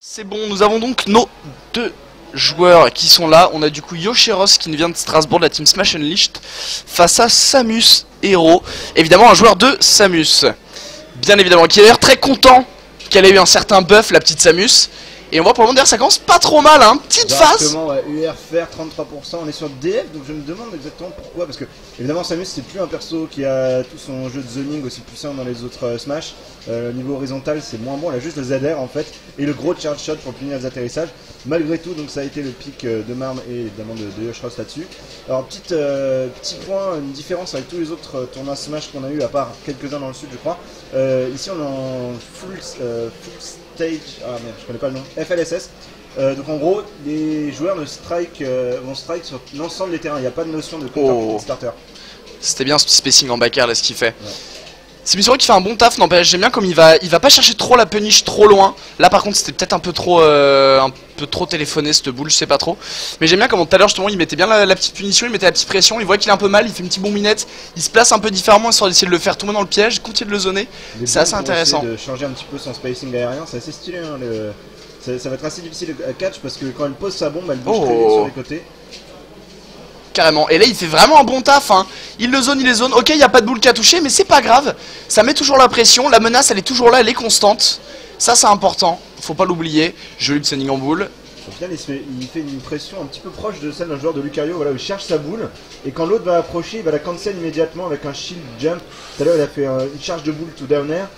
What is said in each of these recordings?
C'est bon, nous avons donc nos deux joueurs qui sont là. On a du coup Yoshiros qui nous vient de Strasbourg de la team Smash Unleashed face à Samus Hero, évidemment un joueur de Samus. Bien évidemment, qui a l'air très content qu'elle ait eu un certain buff, la petite Samus. Et on voit pour le moment d'ailleurs ça commence pas trop mal, hein, petite phase. Exactement, ouais, URFR 33%, on est sur DF, donc je me demande exactement pourquoi, parce que évidemment Samus c'est plus un perso qui a tout son jeu de zoning aussi puissant dans les autres Smash. Niveau horizontal c'est moins bon, elle a juste le ZR en fait, et le gros charge shot pour punir les atterrissages. Malgré tout, donc ça a été le pic de Marm et évidemment de Yoshiros là-dessus. Alors petit point, une différence avec tous les autres tournois Smash qu'on a eu, à part quelques-uns dans le sud je crois. Ici on est en full stage, ah merde je connais pas le nom, FLSS. Donc en gros, les joueurs vont strike sur l'ensemble des terrains, il n'y a pas de notion de counter starter. C'était bien ce petit spacing en backer là ce qu'il fait. Ouais. C'est Misoro qui fait un bon taf, n'empêche, j'aime bien comme il va pas chercher trop la punish trop loin. Là par contre c'était peut-être un peu trop téléphoné cette boule, je sais pas trop. Mais j'aime bien comme tout à l'heure justement il mettait bien la petite punition, il mettait la petite pression, il voit qu'il est un peu mal, il fait une petite bombinette, il se place un peu différemment histoire d'essayer de le faire tomber dans le piège, continuer de le zoner. C'est assez intéressant. De changer un petit peu son spacing aérien, c'est assez stylé hein, ça va être assez difficile à catch parce que quand elle pose sa bombe elle bouge très vite sur les côtés. Carrément, et là il fait vraiment un bon taf hein. Il le zone, il les zone, ok il n'y a pas de boule qui a touché mais c'est pas grave. Ça met toujours la pression, la menace elle est toujours là, elle est constante. Ça c'est important, faut pas l'oublier. Joli de sending en boule. Au final il fait une pression un petit peu proche de celle d'un joueur de Lucario, voilà, où il cherche sa boule. Et quand l'autre va approcher, il va la cancel immédiatement avec un shield jump. Tout à l'heure il a fait une charge de boule to down air.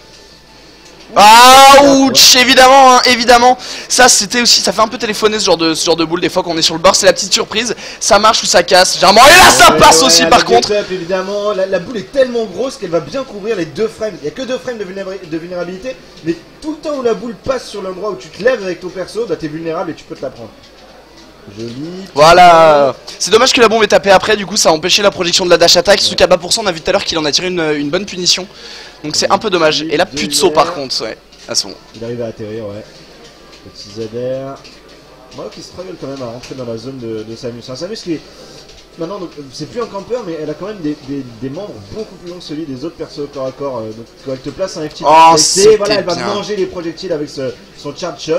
Ah ouch, évidemment, hein, évidemment. Ça c'était aussi, ça fait un peu téléphoner ce genre de boule des fois quand on est sur le bord, c'est la petite surprise. Ça marche ou ça casse, généralement. Et là ça passe aussi par contre. Évidemment, la boule est tellement grosse qu'elle va bien couvrir les deux frames. Il n'y a que 2 frames de vulnérabilité, mais tout le temps où la boule passe sur l'endroit où tu te lèves avec ton perso, bah t'es vulnérable et tu peux te la prendre. Joli. Voilà. C'est dommage que la bombe est tapée après, du coup ça a empêché la projection de la dash attack. Surtout qu'à bas %, on a vu tout à l'heure qu'il en a tiré une bonne punition. Donc c'est un peu dommage. Et là plus de saut par contre, ouais. À son. Il arrive à atterrir, ouais. Petit ZR. Moi qui struggle quand même à rentrer dans la zone de Samus. Un Samus qui est. Maintenant, c'est plus un campeur, mais elle a quand même des membres beaucoup plus longs que celui des autres persos corps à corps. Donc quand elle te place un FT, voilà, elle va manger les projectiles avec son charge shot.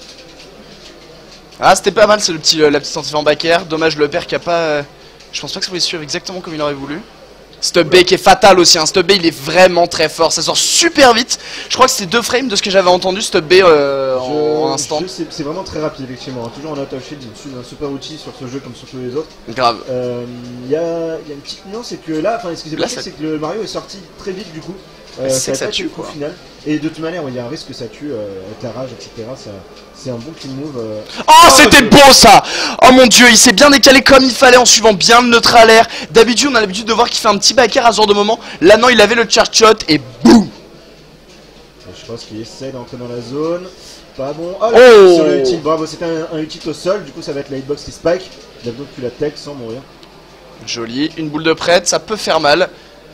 Ah c'était pas mal, c'est la petite tentative en back air. Dommage le père qui a pas... je pense pas que ça pouvait suivre exactement comme il aurait voulu. Stub B qui est fatal aussi, hein. Stub B il est vraiment très fort, ça sort super vite. Je crois que c'était 2 frames de ce que j'avais entendu, Stub B en instant. C'est vraiment très rapide effectivement, hein. Toujours en out of shield, je suis un super outil sur ce jeu comme sur tous les autres. Grave. Il y a une petite nuance, c'est que là, enfin ce qui s'est passé c'est que le Mario est sorti très vite du coup. C'est que ça tue quoi. Au final. Et de toute manière, il y a un risque que ça tue avec la rage, etc. C'est un bon kill move. Oh, c'était beau ça! Oh mon dieu, il s'est bien décalé comme il fallait en suivant bien le neutral air. D'habitude, on a l'habitude de voir qu'il fait un petit back air à ce genre de moment. Là, non, il avait le charge shot et boum! Je pense qu'il essaie d'entrer dans la zone. Pas bon. Oh, là, sur le ulti, bravo, c'était un ulti au sol. Du coup, ça va être la hitbox qui spike. Il a donc pu la tech sans mourir. Joli, une boule de prête, ça peut faire mal.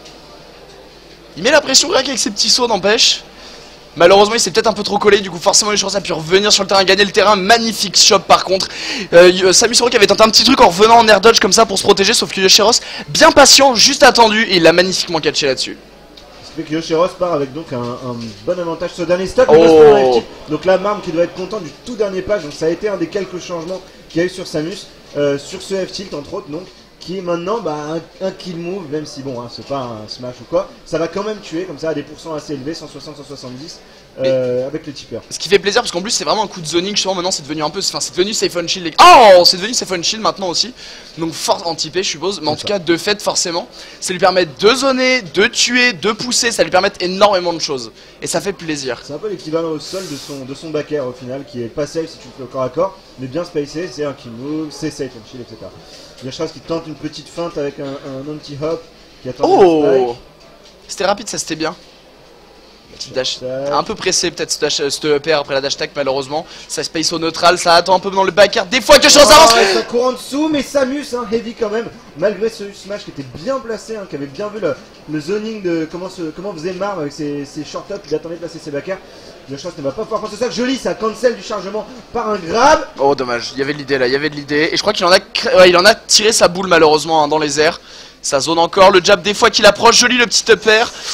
Il met la pression rien qu'avec ses petits sauts, n'empêche. Malheureusement il s'est peut-être un peu trop collé, du coup forcément Yoshiros a pu revenir sur le terrain, gagner le terrain. Magnifique shot par contre. Samus Hero qui avait tenté un petit truc en revenant en air dodge comme ça pour se protéger, sauf que Yoshiros, bien patient, juste attendu, et il l'a magnifiquement catché là-dessus. Ce qui fait que Yoshiros part avec donc un bon avantage sur le dernier stock. Donc là Marm qui doit être content du tout dernier patch, donc ça a été un des quelques changements qu'il y a eu sur Samus, sur ce F-tilt entre autres donc. Qui est maintenant un kill move, même si bon, hein, c'est pas un smash ou quoi, ça va quand même tuer comme ça à des pourcents assez élevés, 160-170, avec le tipper. Ce qui fait plaisir parce qu'en plus c'est vraiment un coup de zoning, justement maintenant c'est devenu un peu, enfin c'est devenu safe on shield. Oh, c'est devenu safe on shield maintenant aussi, donc fort anti-P je suppose, mais en tout cas de fait forcément, ça lui permet de zoner, de tuer, de pousser, ça lui permet énormément de choses, et ça fait plaisir. C'est un peu l'équivalent au sol de son back air au final, qui est pas safe si tu le fais au corps à corps, mais bien spacé, c'est un kill move, c'est safe on shield, etc. Yoshiros qui tente une petite feinte avec un anti-hop qui attend. Oh, c'était rapide, ça c'était bien. Petite dash, un peu pressé peut-être ce upper après la dash tag malheureusement. Ça space au neutral, ça attend un peu dans le back air. Des fois que Yoshiros avance. Ça court en dessous, mais Samus, hein, heavy quand même. Malgré ce smash qui était bien placé, hein, qui avait bien vu le zoning de comment faisait Marm avec ses short ups, il attendait de placer ses back air. Yoshiros ne va pas pouvoir prendre ce sac. Joli, ça cancel du chargement par un grab. Oh dommage, il y avait de l'idée là, il y avait de l'idée. Et je crois qu'il en a tiré sa boule malheureusement hein, dans les airs. Ça zone encore, le jab des fois qu'il approche, joli le petit upper.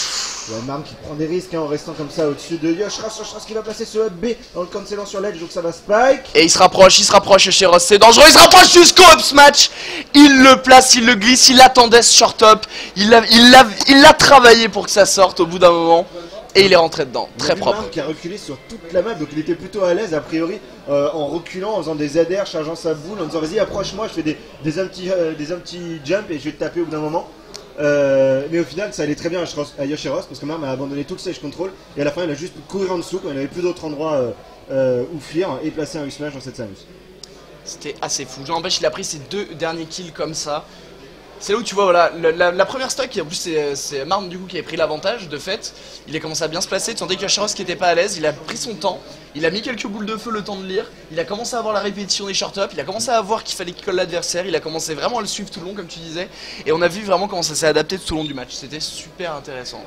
Ouais, Marm qui prend des risques hein, en restant comme ça au-dessus de Yoshros qui va placer ce up B en le cancellant sur l'edge, donc ça va spike. Et il se rapproche chez Ross, c'est dangereux, il se rapproche jusqu'au up smash. Il le place, il le glisse, il attendait ce short up. Il l'a travaillé pour que ça sorte au bout d'un moment. Et il est rentré dedans, très propre. Marm qui a reculé sur toute la map, donc il était plutôt à l'aise a priori en reculant, en faisant des ADR, chargeant sa boule, en disant vas-y approche-moi, je fais des empty jump et je vais te taper au bout d'un moment. Mais au final ça allait très bien à Yoshiros parce que Marm a abandonné tout le stage control et à la fin il a juste pu courir en dessous quand il n'avait plus d'autres endroits où fuir et placer un U-Smash dans cette Samus. C'était assez fou, n'empêche il a pris ses 2 derniers kills comme ça. C'est là où tu vois, voilà, la première stock, en plus c'est Marm du coup qui avait pris l'avantage de fait. Il a commencé à bien se placer, tu sentais que Yoshiros qui était pas à l'aise, il a pris son temps. Il a mis quelques boules de feu le temps de lire, il a commencé à avoir la répétition des short-up, il a commencé à voir qu'il fallait qu'il colle l'adversaire, il a commencé vraiment à le suivre tout le long comme tu disais. Et on a vu vraiment comment ça s'est adapté tout au long du match, c'était super intéressant.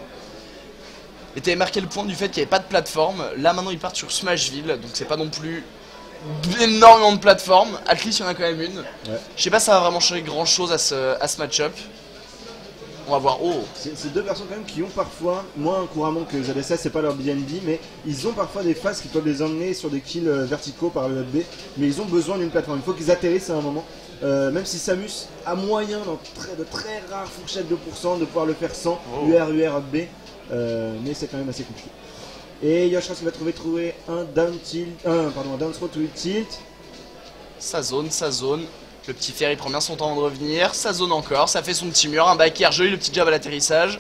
Et t'avais marqué le point du fait qu'il n'y avait pas de plateforme, là maintenant ils partent sur Smashville, donc c'est pas non plus énormément de plateformes, at least il y en a quand même une. Ouais. Je sais pas si ça va vraiment changer grand chose à ce match-up. On va voir. Oh, c'est 2 personnes quand même qui ont parfois, moins couramment que ZSS, c'est pas leur BNB, mais ils ont parfois des phases qui peuvent les emmener sur des kills verticaux par le B, mais ils ont besoin d'une plateforme, il faut qu'ils atterrissent à un moment. Même si Samus a moyen dans de très rares fourchettes de pourcents de pouvoir le faire sans UR, up B, mais c'est quand même assez compliqué. Et Yoshros qui va trouver un down throw to tilt. sa zone. Le petit fer il prend bien son temps de revenir. Sa zone encore, ça fait son petit mur, un back air joli, le petit jab à l'atterrissage.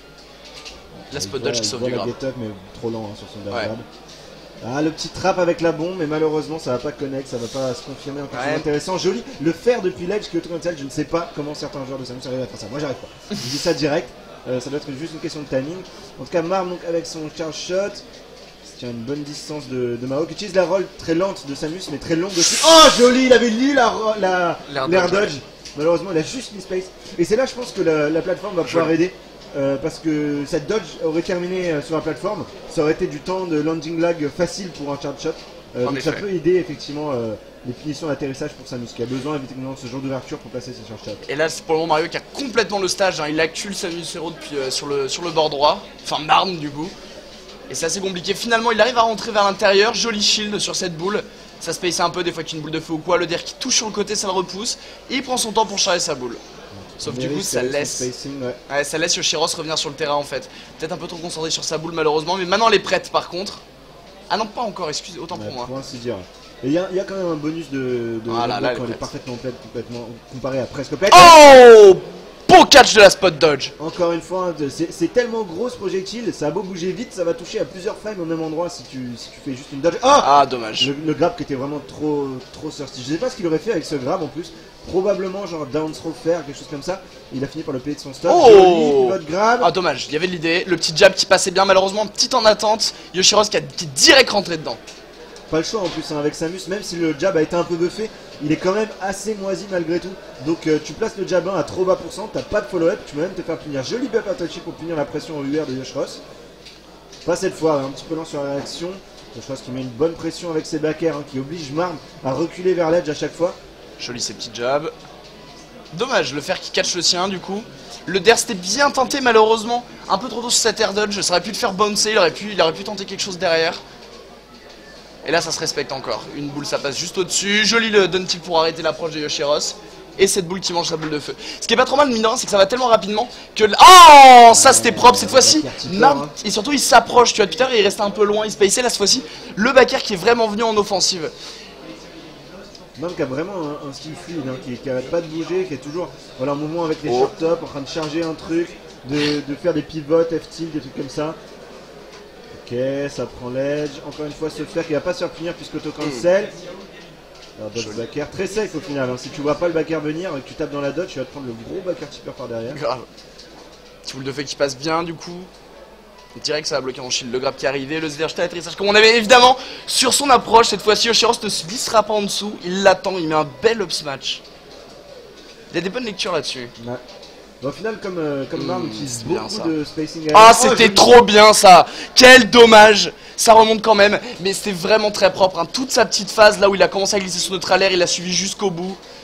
La spot dodge qui sauve du grab. Mais trop lent hein, sur son grab. Ah, le petit trap avec la bombe, mais malheureusement ça va pas connect, ça va pas se confirmer encore plus intéressant. Joli, le faire depuis l'edge qui est je ne sais pas comment certains joueurs de Samus arrivent à faire ça. Moi j'arrive pas. Je dis ça direct, ça doit être juste une question de timing. En tout cas, Marm donc avec son charge shot. Tient une bonne distance de Mao qui utilise la roll très lente de Samus mais très longue aussi. Oh joli, il avait lu l'air dodge. Malheureusement il a juste mis space. Et c'est là je pense que la plateforme va pouvoir aider. Parce que cette dodge aurait terminé sur la plateforme. Ça aurait été du temps de landing lag facile pour un charge shot. Donc ça peut aider effectivement les punitions d'atterrissage pour Samus qui a besoin effectivement de ce genre d'ouverture pour passer ses charge shots. Et là c'est pour le moment Mario qui a complètement le stage, hein. Il accule Samus Hero depuis sur le bord droit. Enfin Marm du coup. Et c'est assez compliqué, finalement il arrive à rentrer vers l'intérieur, joli shield sur cette boule. Ça se pace un peu des fois qu'une boule de feu ou quoi, le der qui touche sur le côté ça le repousse. Et il prend son temps pour charger sa boule. Sauf du coup ça laisse ça laisse Yoshiros revenir sur le terrain en fait. Peut-être un peu trop concentré sur sa boule malheureusement, mais maintenant elle est prête par contre. Ah non pas encore, excusez, autant pour moi. Pour ainsi dire. Et il y a quand même un bonus de quand elle est parfaitement pleine, complètement comparé à presque pleine. Oh, beau catch de la spot dodge. Encore une fois, c'est tellement gros ce projectile, ça a beau bouger vite, ça va toucher à plusieurs frames au même endroit si tu fais juste une dodge. Ah dommage. Le grab qui était vraiment trop thirsty. Je sais pas ce qu'il aurait fait avec ce grab en plus. Probablement genre down throw faire, quelque chose comme ça. Il a fini par le payer de son stop. Oh joli, grab. Ah dommage, il y avait l'idée, le petit jab qui passait bien malheureusement, petit en attente. Yoshiros qui est direct rentré dedans. Pas le choix en plus hein, avec Samus, même si le jab a été un peu buffé, il est quand même assez moisi malgré tout. Donc tu places le jab 1 à trop bas pourcent, t'as pas de follow-up, tu peux même te faire punir. Joli buff à touchy pour punir la pression au UR de Yoshiros. Pas cette fois, un petit peu lent sur la réaction. Yoshiros qui met une bonne pression avec ses back air, hein, qui oblige Marm à reculer vers l'edge à chaque fois. Joli ces petits jabs. Dommage, le fer qui catch le sien du coup. Le der c'était bien tenté malheureusement. Un peu trop tôt sur cette air dodge, ça aurait pu le faire bouncer, il aurait pu tenter quelque chose derrière. Et là ça se respecte encore. Une boule ça passe juste au-dessus. Joli le down tick pour arrêter l'approche de Yoshiros. Et cette boule qui mange sa boule de feu. Ce qui est pas trop mal mine de rien, c'est que ça va tellement rapidement que... Oh, ça c'était propre cette fois-ci. Et surtout il s'approche, tu vois, depuis tard il restait un peu loin, il se paçait là cette fois-ci. Le back air qui est vraiment venu en offensive. Marm qui a vraiment un style fluide, hein, qui arrête pas de bouger, qui est toujours en mouvement avec les short top, en train de charger un truc, de faire des pivots, F-tilt, des trucs comme ça. Ok, ça prend l'edge. Encore une fois, ce fer qui va pas se faire punir puisque auto cancel. Alors, dodge back air très safe au final. Hein. Si tu vois pas le back air venir et que tu tapes dans la dodge, tu vas te prendre le gros back air tipper par derrière. Grave. Petit boule de feu qui passe bien du coup. Direct ça va bloquer en shield. Le grab qui est arrivé, le ZR jeté à l'atterrissage comme on avait évidemment sur son approche. Cette fois-ci, Yoshiros ne se glissera pas en dessous. Il l'attend, il met un bel up smash. Il y a des bonnes lectures là-dessus. Ouais. Au final, comme Marm utilise beaucoup de spacing. Ah, c'était trop bien ça. Quel dommage. Ça remonte quand même, mais c'était vraiment très propre. Hein. Toute sa petite phase là où il a commencé à glisser sur neutral air, il a suivi jusqu'au bout.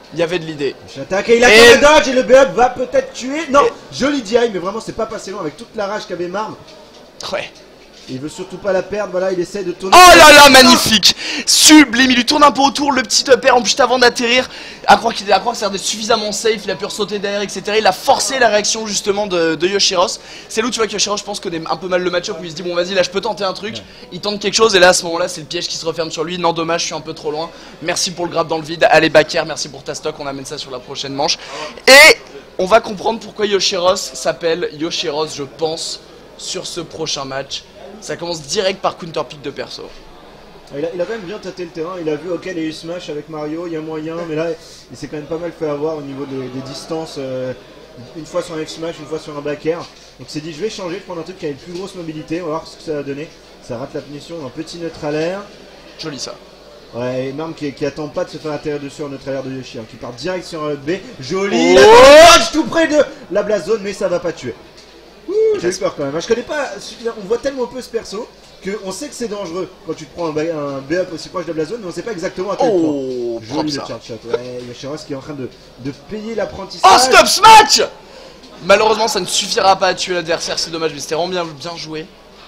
Il y avait de l'idée. J'attaque et il attend le dodge et le B-up va peut-être tuer. Non, joli DI, mais vraiment c'est pas passé loin avec toute la rage qu'avait Marm. Ouais. Il veut surtout pas la perdre, voilà, il essaie de tourner. Oh là là, magnifique. Sublime, il lui tourne un peu autour, le petit upper en plus avant d'atterrir. À croire que ça a l'air d'être suffisamment safe, il a pu ressauter derrière, etc. Il a forcé la réaction justement de Yoshiros. C'est là où tu vois que Yoshiros, je pense, connaît un peu mal le match-up, où il se dit bon vas-y là je peux tenter un truc. Il tente quelque chose et là à ce moment-là c'est le piège qui se referme sur lui. Non dommage, je suis un peu trop loin. Merci pour le grab dans le vide. Allez backer, merci pour ta stock, on amène ça sur la prochaine manche. Et on va comprendre pourquoi Yoshiros s'appelle Yoshiros, je pense, sur ce prochain match. Ça commence direct par counter pick de perso. Il a quand même bien tâté le terrain, il a vu ok il y a eu smash avec Mario, il y a moyen, mais là il s'est quand même pas mal fait avoir au niveau des distances, une fois sur un F-smash, une fois sur un back air. Donc il s'est dit je vais changer, prendre un truc qui a une plus grosse mobilité, on va voir ce que ça va donner. Ça rate la punition, un petit neutral air. Joli ça. Ouais, et Marm qui attend pas de se faire atterrir dessus en neutral air de Yoshi, hein, qui part direct sur un B. Joli, il a tout près de la blast zone, mais ça va pas tuer. J'ai eu peur quand même. Je connais pas suffisamment. On voit tellement peu ce perso qu'on sait que c'est dangereux quand tu te prends un B-up aussi proche de la zone, mais on sait pas exactement à quel point. Joli le charge shot. Ouais, Yoshiros qui est en train de payer l'apprentissage. Oh stop ce match. Malheureusement ça ne suffira pas à tuer l'adversaire, c'est dommage, mais c'était vraiment bien joué.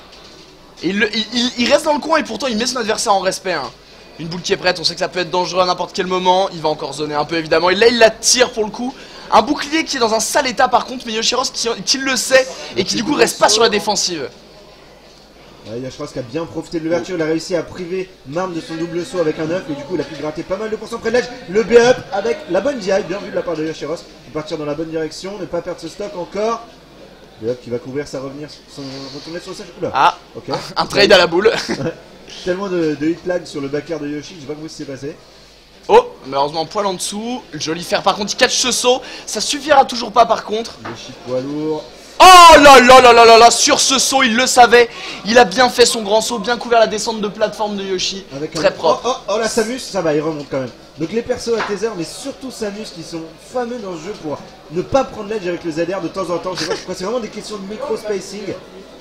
Et il reste dans le coin et pourtant il met son adversaire en respect. Hein. Une boule qui est prête, on sait que ça peut être dangereux à n'importe quel moment. Il va encore zoner un peu évidemment. Et là il la tire pour le coup. Un bouclier qui est dans un sale état par contre, mais Yoshiros qui le sait et qui du coup reste pas sur la défensive. Ouais, Yoshiros qui a bien profité de l'ouverture, il a réussi à priver Marm de son double saut avec un 9 et du coup il a pu gratter pas mal de pourcents près de l'edge. Le B-up avec la bonne DI, bien vu de la part de Yoshiros, il partir dans la bonne direction, ne pas perdre ce stock encore. B-up qui va couvrir sa revenir, retourner sur le sèche. Ah, okay. Un trade à la boule. Tellement de hit lag sur le back air de Yoshi, je sais pas comment ça s'est passé. Oh, malheureusement poil en dessous, joli fer par contre, il catch ce saut, ça suffira toujours pas par contre. Yoshi poids lourd. Oh là là là là là là, sur ce saut, il le savait, il a bien fait son grand saut, bien couvert la descente de plateforme de Yoshi, avec très propre. Oh la Samus, ça va, il remonte quand même. Donc les persos à Tether, mais surtout Samus qui sont fameux dans ce jeu pour ne pas prendre l'edge avec le ZR de temps en temps, je sais pas pourquoi, c'est vraiment des questions de micro-spacing.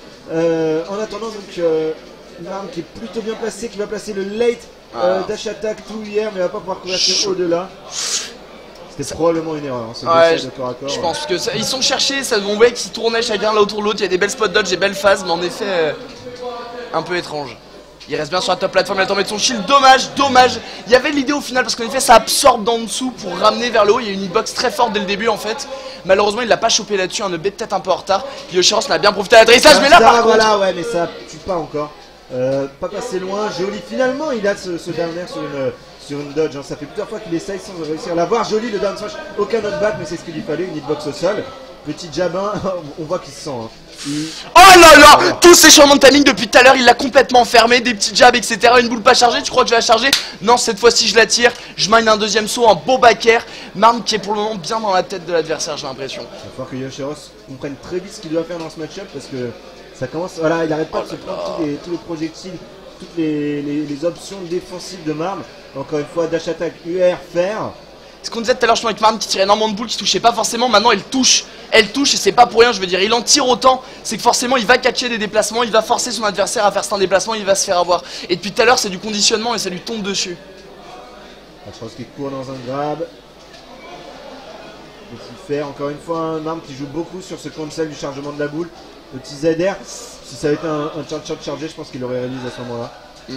En attendant donc, Marm qui est plutôt bien placé, qui va placer le late. Dash attack tout hier, mais il va pas pouvoir convertir au-delà. C'était probablement une erreur. Hein, ouais, de corps à corps, je pense que ça, ils sont cherchés, ça, on voyait qu'ils tournaient chacun l'un autour de l'autre. Il y a des belles spots dodge, des belles phases, mais en effet, un peu étrange. Il reste bien sur la top plateforme, il a tombé de son shield. Dommage. Il y avait l'idée au final parce qu'en effet, ça absorbe d'en dessous pour ramener vers le haut. Il y a une hitbox très forte dès le début en fait. Malheureusement, il l'a pas chopé là-dessus. Un EB peut-être un peu en retard. Yoshiros en a bien profité à l'atterrissage, mais là par contre. Voilà, ouais, mais ça tue pas encore. Pas passé loin, joli. Finalement, il a ce down air sur une dodge. Hein. Ça fait plusieurs fois qu'il essaye sans réussir à l'avoir. Joli le down smash, aucun knockback, mais c'est ce qu'il lui fallait. Une hitbox au sol. Petit jabin, on voit qu'il se sent. Hein. Oh là là, tous ces changements de timing depuis tout à l'heure, il l'a complètement fermé. Des petits jabs, etc. Une boule pas chargée, tu crois que je vais la charger? Non, cette fois-ci je la tire. Je mine un deuxième saut, un beau back air. Marm qui est pour le moment bien dans la tête de l'adversaire, j'ai l'impression. Il va falloir que Yoshiros comprenne très vite ce qu'il doit faire dans ce match-up parce que. Ça commence, voilà, il arrête pas de se prendre tous les projectiles, toutes les options défensives de Marm. Encore une fois, dash attack, UR, fer. Ce qu'on disait tout à l'heure, je suis avec Marm qui tirait énormément de boules, qui touchait pas forcément. Maintenant, elle touche et c'est pas pour rien. Je veux dire, il en tire autant, c'est que forcément, il va catcher des déplacements, il va forcer son adversaire à faire certains déplacements, il va se faire avoir. Et depuis tout à l'heure, c'est du conditionnement et ça lui tombe dessus. Je pense qu'il court dans un grab. Petit fer, encore une fois, un Marm qui joue beaucoup sur ce cancel du chargement de la boule. Petit ZR, si ça avait été un shot chargé, je pense qu'il aurait réalisé à ce moment-là.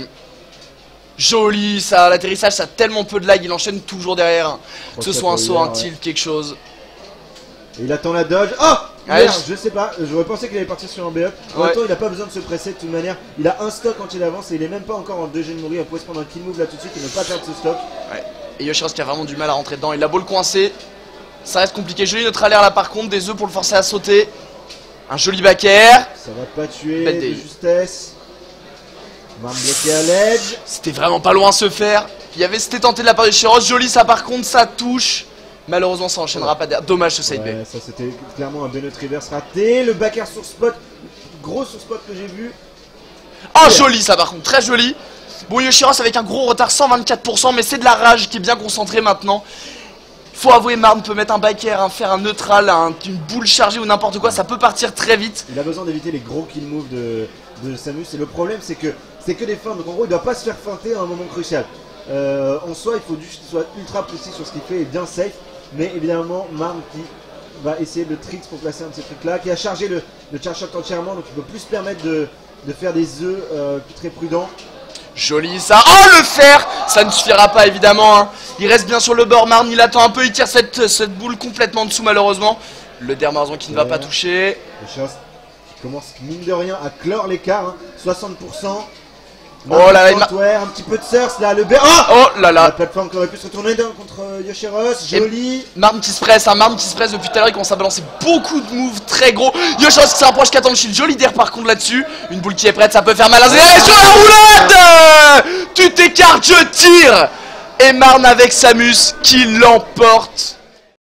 Joli ça, l'atterrissage ça a tellement peu de lag, il enchaîne toujours derrière. Hein. Que ce soit un saut, un tilt, quelque chose. Et il attend la dodge. Oh merde, je sais pas, j'aurais pensé qu'il allait partir sur un B-up. En même temps, il n'a pas besoin de se presser de toute manière. Il a un stock quand il avance et il est même pas encore en 2 G de mourir. Il pourrait se prendre un kill move là tout de suite et ne pas perdre ce stock. Ouais. Et Yoshiros qui a vraiment du mal à rentrer dedans, il a beau le coincer. Ça reste compliqué, joli notre alerte là par contre, des œufs pour le forcer à sauter. Un joli back air. Ça va pas tuer de justesse. Marm bloqué à l'edge. C'était vraiment pas loin à se faire. C'était tenté de la part de Yoshiros. Joli ça par contre, ça touche. Malheureusement ça enchaînera pas derrière. Dommage ce side B. Ça c'était clairement un B-Note reverse raté. Le back air sur spot. Gros sur spot que j'ai vu. Oh joli ça par contre, très joli. Bon Yoshiros avec un gros retard 124%, mais c'est de la rage qui est bien concentrée maintenant. Faut avouer, Marm peut mettre un back air, faire un neutral, une boule chargée ou n'importe quoi, ça peut partir très vite. Il a besoin d'éviter les gros kill moves de Samus et le problème c'est que des feintes, donc en gros il doit pas se faire feinter à un moment crucial. En soi, il faut juste qu'il soit ultra précis sur ce qu'il fait et bien safe. Mais évidemment, Marne qui va essayer de tricks pour placer un de ces trucs-là, qui a chargé le charge shot entièrement, donc il peut plus se permettre de faire des œufs très prudents. Joli ça. Oh, le fer. Ça ne suffira pas évidemment, hein. Il reste bien sur le bord. Marne, il attend un peu. Il tire cette boule complètement en dessous malheureusement. Le Dermarzon qui ne va pas toucher. Les choses qui commencent mine de rien à clore l'écart, hein. 60%. Oh là là, un petit peu de surf là, le oh là là. La plateforme qui aurait pu se retourner contre Yoshiros, joli. Marne qui se presse, hein, Marne qui se presse depuis tout à l'heure, il commence à balancer beaucoup de moves très gros. Yoshiros qui s'approche, qui attend le shield, joli d'air par contre là-dessus. Une boule qui est prête, ça peut faire mal à Zéro sur la roulotte. Tu t'écartes, je tire. Et Marne avec Samus qui l'emporte.